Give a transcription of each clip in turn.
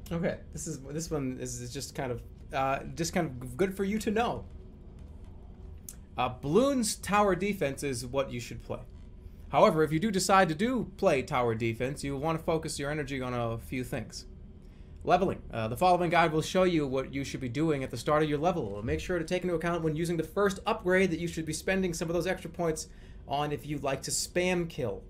Okay, this one is just kind of good for you to know. Balloons tower defense is what you should play. However, if you do decide to play tower defense, you want to focus your energy on a few things. Leveling. The following guide will show you what you should be doing at the start of your level. Make sure to take into account when using the first upgrade that you should be spending some of those extra points on if you'd like to spam kill.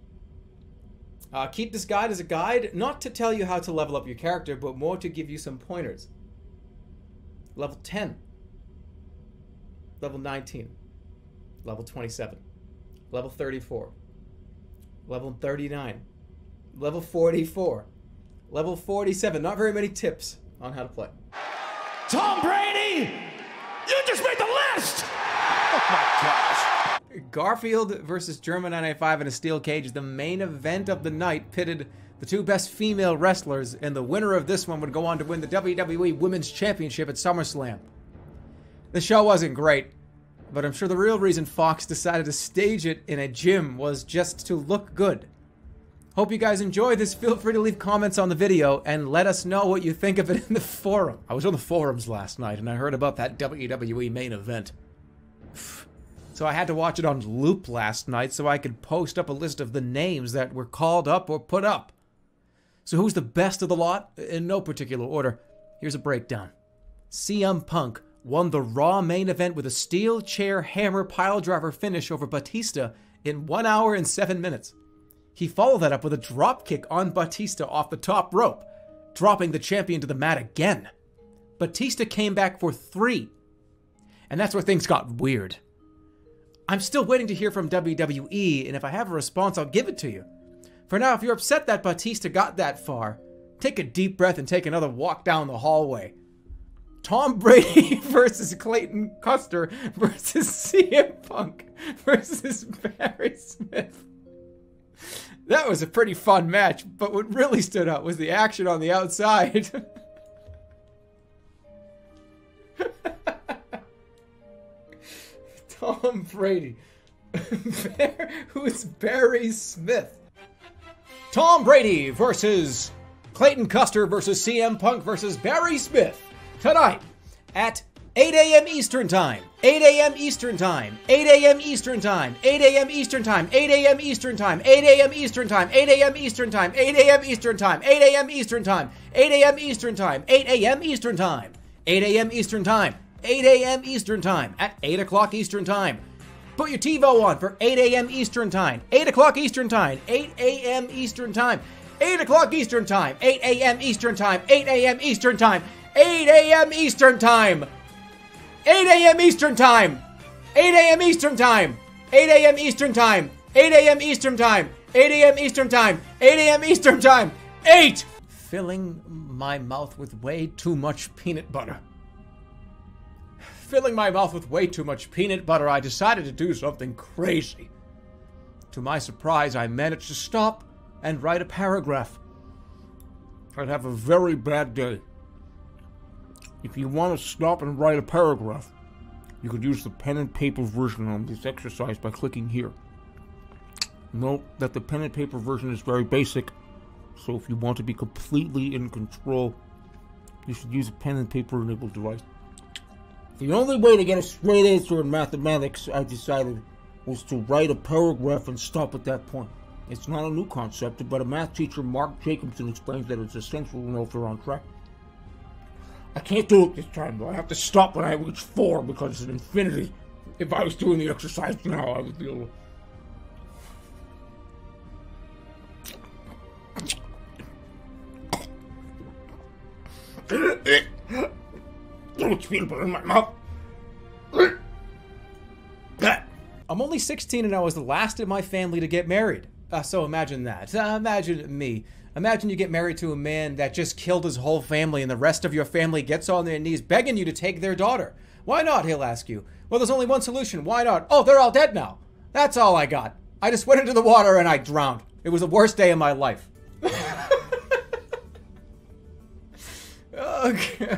Keep this guide as a guide, not to tell you how to level up your character, but more to give you some pointers. Level 10. Level 19. Level 27. Level 34. Level 39. Level 44. Level 47. Not very many tips on how to play. Tom Brady! You just made the list! Oh my gosh. Garfield versus Jerma 995 in a steel cage. The main event of the night pitted the two best female wrestlers, and the winner of this one would go on to win the WWE Women's Championship at SummerSlam. The show wasn't great, but I'm sure the real reason Fox decided to stage it in a gym was just to look good. Hope you guys enjoyed this. Feel free to leave comments on the video and let us know what you think of it in the forum. I was on the forums last night and I heard about that WWE main event. So I had to watch it on loop last night so I could post up a list of the names that were called up or put up. So who's the best of the lot? In no particular order. Here's a breakdown. CM Punk won the Raw main event with a steel chair hammer piledriver finish over Batista in 1 hour and 7 minutes. He followed that up with a dropkick on Batista off the top rope, dropping the champion to the mat again. Batista came back for 3. And that's where things got weird. I'm still waiting to hear from WWE, and if I have a response, I'll give it to you. For now, if you're upset that Batista got that far, take a deep breath and take another walk down the hallway. Tom Brady versus Clayton Custer versus CM Punk versus Barry Smith. That was a pretty fun match, but what really stood out was the action on the outside. Tom Brady. Who's Barry Smith? Tom Brady versus Clayton Custer versus CM Punk versus Barry Smith. Tonight at 8 a.m. Eastern Time. 8 a.m. Eastern Time. 8 a.m. Eastern Time. 8 a.m. Eastern Time. 8 a.m. Eastern Time. 8 a.m. Eastern Time. 8 a.m. Eastern Time. 8 a.m. Eastern Time. 8 a.m. Eastern Time. 8 a.m. Eastern Time. 8 a.m. Eastern Time. 8 a.m. Eastern Time. 8 a.m. Eastern Time at 8 o'clock Eastern Time. Put your TiVo on for 8 a.m. Eastern Time. 8 o'clock Eastern Time. 8 a.m. Eastern Time. 8 o'clock Eastern Time. 8 a.m. Eastern Time. 8 a.m. Eastern Time. 8 a.m. Eastern Time. 8 a.m. Eastern Time. 8 a.m. Eastern Time. 8 a.m. Eastern Time. 8 a.m. Eastern Time. 8 a.m. Eastern Time. 8 a.m. Eastern Time. 8! Filling my mouth with way too much peanut butter. Filling my mouth with way too much peanut butter, I decided to do something crazy. To my surprise, I managed to stop and write a paragraph. I'd have a very bad day. If you want to stop and write a paragraph, you could use the pen and paper version of this exercise by clicking here. Note that the pen and paper version is very basic, so if you want to be completely in control, you should use a pen and paper enabled device. The only way to get a straight answer in mathematics, I decided, was to write a paragraph and stop at that point. It's not a new concept, but a math teacher, Mark Jacobson, explains that it's essential to know if you're on track. I can't do it this time, though. I have to stop when I reach 4 because it's an infinity. If I was doing the exercise now, I would be able to... Too much peanut butter in my mouth. I'm only 16 and I was the last in my family to get married. So imagine that. Imagine me. Imagine you get married to a man that just killed his whole family and the rest of your family gets on their knees begging you to take their daughter. Why not, he'll ask you. Well, there's only one solution. Why not? Oh, they're all dead now. That's all I got. I just went into the water and I drowned. It was the worst day of my life. Okay.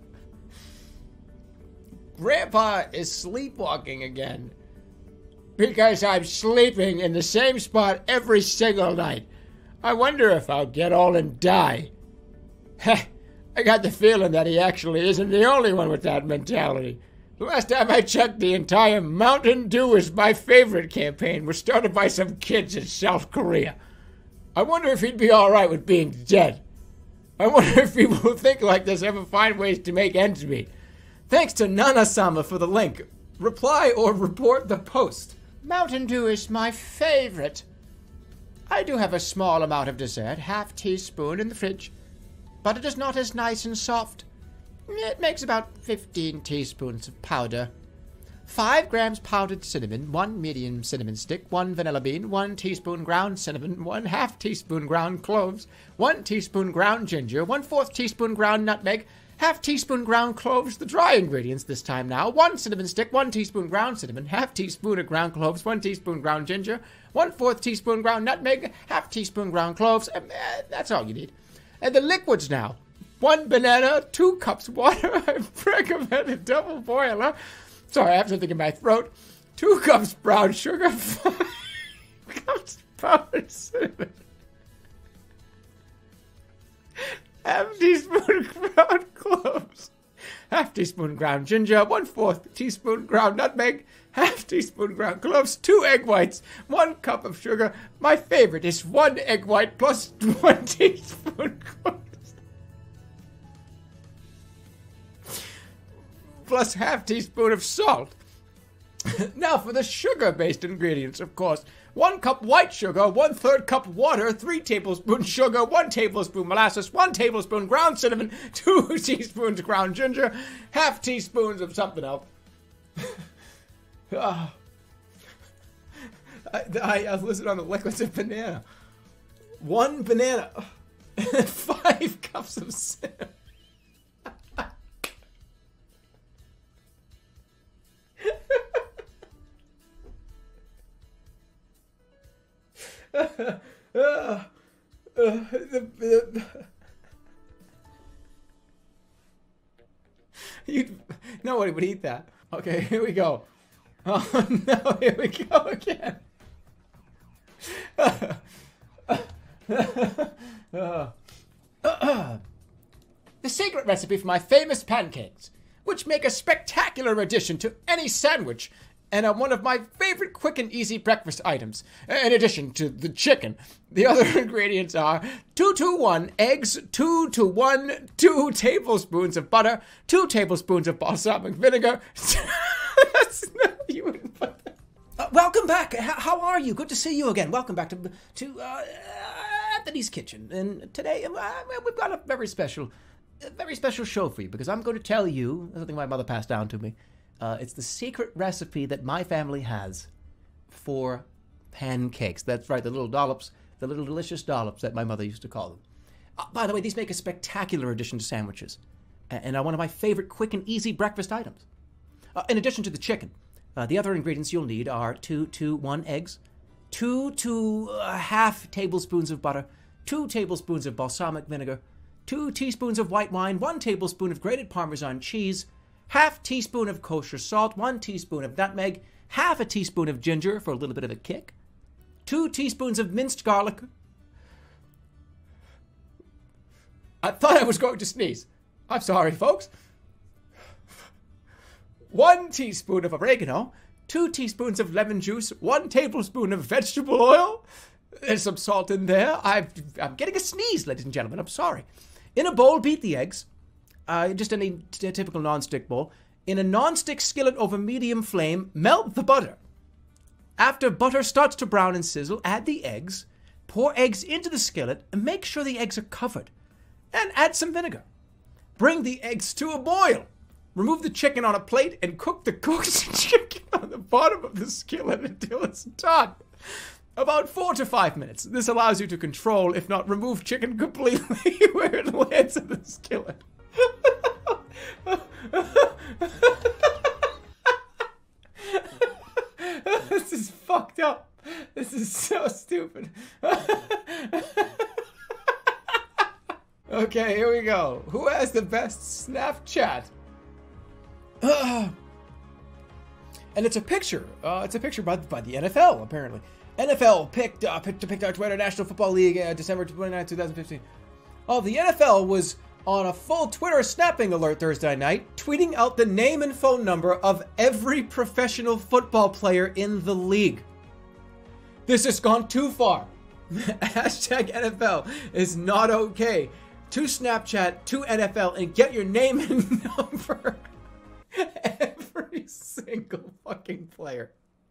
Grandpa is sleepwalking again. Because I'm sleeping in the same spot every single night. I wonder if I'll get old and die. Heh, I got the feeling that he actually isn't the only one with that mentality. The last time I checked, the entire Mountain Dew is my favorite campaign was started by some kids in South Korea. I wonder if he'd be alright with being dead. I wonder if people who think like this ever find ways to make ends meet. Thanks to Nana-sama for the link. Reply or report the post. Mountain Dew is my favorite. I do have a small amount of dessert, half teaspoon in the fridge, but it is not as nice and soft. It makes about 15 teaspoons of powder. 5 grams powdered cinnamon, 1 medium cinnamon stick, 1 vanilla bean, 1 teaspoon ground cinnamon, 1/2 teaspoon ground cloves, 1 teaspoon ground ginger, 1/4 teaspoon ground nutmeg, 1/2 teaspoon ground cloves, the dry ingredients this time now, 1 cinnamon stick, 1 teaspoon ground cinnamon, 1/2 teaspoon of ground cloves, 1 teaspoon ground ginger, 1/4 teaspoon ground nutmeg, 1/2 teaspoon ground cloves, that's all you need. And the liquids now. 1 banana, 2 cups water, I recommend a double boiler. Sorry, I have something in my throat. 2 cups brown sugar, 5 cups powdered cinnamon, 1/2 teaspoon ground cloves, 1/2 teaspoon ground ginger, 1/4 teaspoon ground nutmeg, 1/2 teaspoon ground cloves, 2 egg whites, 1 cup of sugar. My favorite is 1 egg white plus 1 teaspoon cloves. Plus 1/2 teaspoon of salt. Now for the sugar-based ingredients, of course. 1 cup white sugar, 1/3 cup water, 3 tablespoons sugar, 1 tablespoon molasses, 1 tablespoon ground cinnamon, 2 teaspoons ground ginger, 1/2 teaspoons of something else. I listed on the liquids of banana. 1 banana. 5 cups of cinnamon. Nobody would eat that. Okay, here we go. Oh no, here we go again. The secret recipe for my famous pancakes, which make a spectacular addition to any sandwich, and are one of my favorite quick and easy breakfast items, in addition to the chicken. The other ingredients are 2-to-1 eggs, 2-to-1, 2 tablespoons of butter, 2 tablespoons of balsamic vinegar. You wouldn't put that. Welcome back. How are you? Good to see you again. Welcome back to Anthony's Kitchen. And today we've got a very special show for you, because I'm going to tell you something my mother passed down to me. It's the secret recipe that my family has for pancakes. That's right, the little dollops, the little delicious dollops that my mother used to call them. By the way, these make a spectacular addition to sandwiches, and are one of my favorite quick and easy breakfast items. In addition to the chicken, the other ingredients you'll need are 2-to-1 eggs, 2 to 1/2 tablespoons of butter, 2 tablespoons of balsamic vinegar, 2 teaspoons of white wine, 1 tablespoon of grated Parmesan cheese, 1/2 teaspoon of kosher salt, 1 teaspoon of nutmeg, 1/2 teaspoon of ginger for a little bit of a kick, 2 teaspoons of minced garlic. I thought I was going to sneeze. I'm sorry, folks. 1 teaspoon of oregano, 2 teaspoons of lemon juice, 1 tablespoon of vegetable oil. There's some salt in there. I'm getting a sneeze, ladies and gentlemen. I'm sorry. In a bowl, beat the eggs. Just in a typical non-stick bowl. In a non-stick skillet over medium flame, melt the butter. After butter starts to brown and sizzle, add the eggs. Pour eggs into the skillet and make sure the eggs are covered. And add some vinegar. Bring the eggs to a boil. Remove the chicken on a plate and cook the cooked chicken on the bottom of the skillet until it's done. About 4 to 5 minutes. This allows you to control, if not remove, chicken completely where it lands in the skillet. This is fucked up. This is so stupid. Okay, here we go. Who has the best Snapchat? And it's a picture. It's a picture by the NFL, apparently. NFL picked our Twitter National Football League December 29, 2015. Oh, the NFL was on a full Twitter snapping alert Thursday night, tweeting out the name and phone number of every professional football player in the league. This has gone too far. Hashtag NFL is not okay. To Snapchat, to NFL, and get your name and number. Every single fucking player.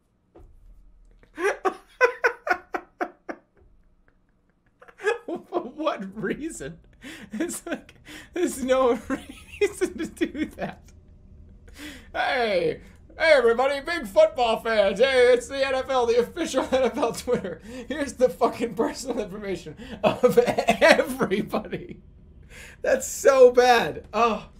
For what reason? It's like, there's no reason to do that. Hey everybody, big football fans. Hey, it's the NFL, the official NFL Twitter. Here's the fucking personal information of everybody. That's so bad. Oh.